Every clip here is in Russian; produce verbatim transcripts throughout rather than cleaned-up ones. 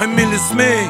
Хамиль и Змей.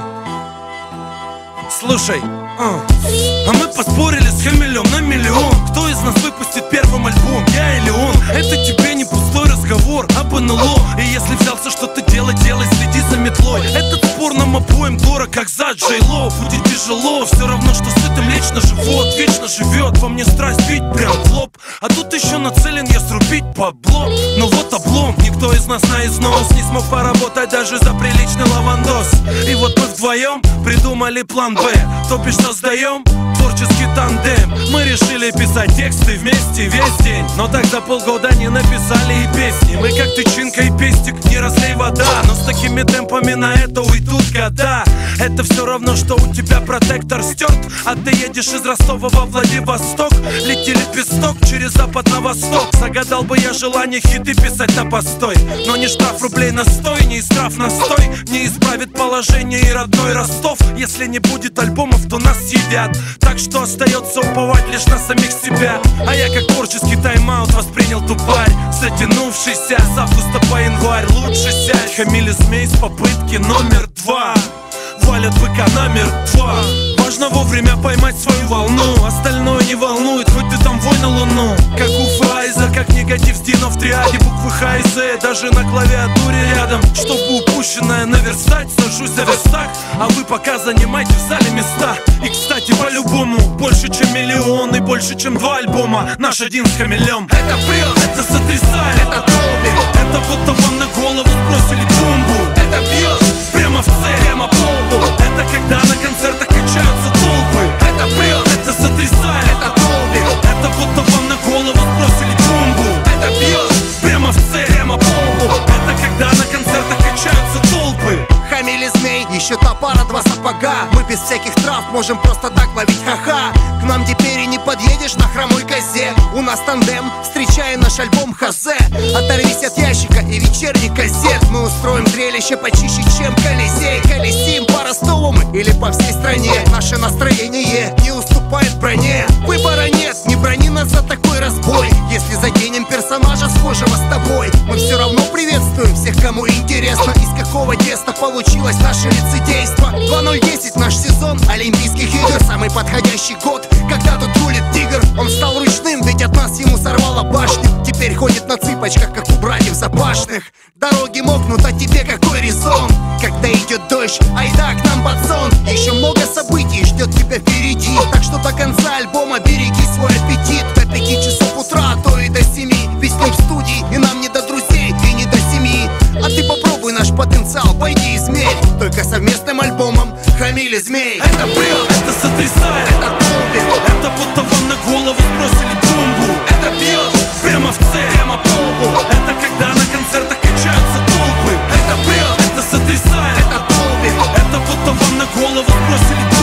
Слушай, а, а мы поспорили с Хамилем на миллион. Кто из нас выпустит первым альбом, я или он? Это тебе не пустой разговор об эн эл о. И если взялся что-то делать, делай, следи за метлой. Этот спор нам обоим дорог, как за Джей Ло. Будет тяжело, все равно, что сытым лично живот. Вечно живет во мне страсть бить прям в лоб. А тут еще нацелен я срубить бабло. Но вот облом, никто из нас на износ не смог поработать даже за приличный лавандос. И вот мы вдвоем придумали план Б, то бишь создаем творческий тандем. Мы решили писать тексты вместе весь день, но так за полгода не написали и песни. Мы как тычинка и пестик, не разлей вода. Но с такими темпами на это уйдут года. Это все равно, что у тебя протектор стерт, а ты едешь из Ростова во Владивосток. Лети лепесток через запад на восток. Загадал бы я желание хиты писать на постой, но не штраф рублей на стой, не истрав на стой не исправит положение и родной Ростов. Если не будет альбомов, то нас съедят. Так что остается уповать лишь на самих себя. А я как творческий тайм-аут воспринял тупарь, затянувшийся с августа по январь. Лучше сядь, Хамиль и Змей с попытки номер два. Валят быка намертво. Важно вовремя поймать свою волну, остальное не волнует, хоть ты там вой на луну. Как у Файза, как негатив Дина в триаде. Буквы Х и З даже на клавиатуре рядом. Чтобы упущенное наверстать, сажусь за верстак, а вы пока занимайте в зале места. И кстати, по-любому, больше чем миллион и больше чем два альбома наш один с Хамилем. Это прил, это сотрясает, это долбит. Это будто вам на голову сбросили бомбу. Это бьет прямо в цель, прямо по лбу. Это когда на концертах качаются толпы. Это прил, это сотрясает, это долбит. Это будто вам на голову сбросили бомбу. Это бьет прямо в цель, прямо по лбу. Это когда на концертах качаются толпы. Хамиль и Змей, еще та пара, два сапога. Мы без всяких трав можем просто так ловить ха-ха. К нам теперь и не подъедешь на хромой козе. У нас тандем, встречая наш альбом Хазе. Оторвись от ящика и вечерних газет. Мы устроим зрелище почище, чем Колизей. Колесим по Ростову мы или по всей стране. Наше настроение не уступает броне. Выбора нет, не брони нас за такой разбой. Если заденем персонажа схожего с тобой, мы все равно приветствуем всех, кому интересно, из какого теста получилось наше лицедейство. Два ноль десять наш сезон Олимпийских игр. Самый подходящий год, когда тут рулит тигр. Он стал ручным, ведь от нас ему сорвало башню. Теперь ходит на цыпочках, как у братьев Запашных. Дороги мокнут, а тебе какой резон? Когда идет дождь, айда к нам под сон. Еще много событий ждет тебя впереди, так что до конца альбома береги свой аппетит. До пяти часов утра, а то и до семи. Песнем в студии, и нам не до друзей, и не до семьи. А ты попробуй наш потенциал, пойди измерь. Только совместным альбомом Хамиль и Змей. Это прил, это сотрясает, это долбит. Это будто вам на голову сбросили бомбу. Это бьет прямо в цель, прямо по лбу. Это когда на концертах качаются толпы. Это прил, это сотрясает, это долбит. Это будто вам на голову сбросили